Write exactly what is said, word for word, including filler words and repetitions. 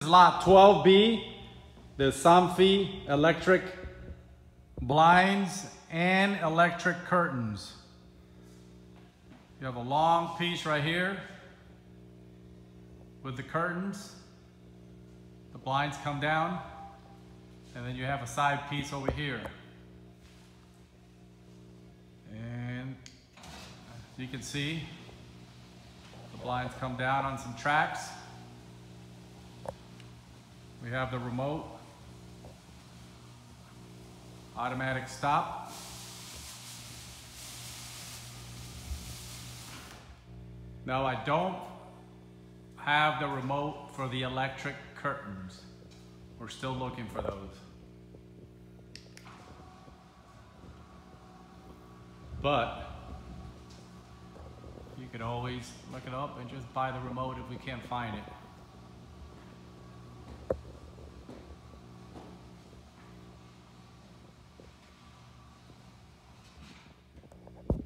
Lot twelve B, the Somfy electric blinds and electric curtains. You have a long piece right here with the curtains. The blinds come down, and then you have a side piece over here. And as you can see, the blinds come down on some tracks. We have the remote, automatic stop. Now I don't have the remote for the electric curtains. We're still looking for those. But you could always look it up and just buy the remote if we can't find it.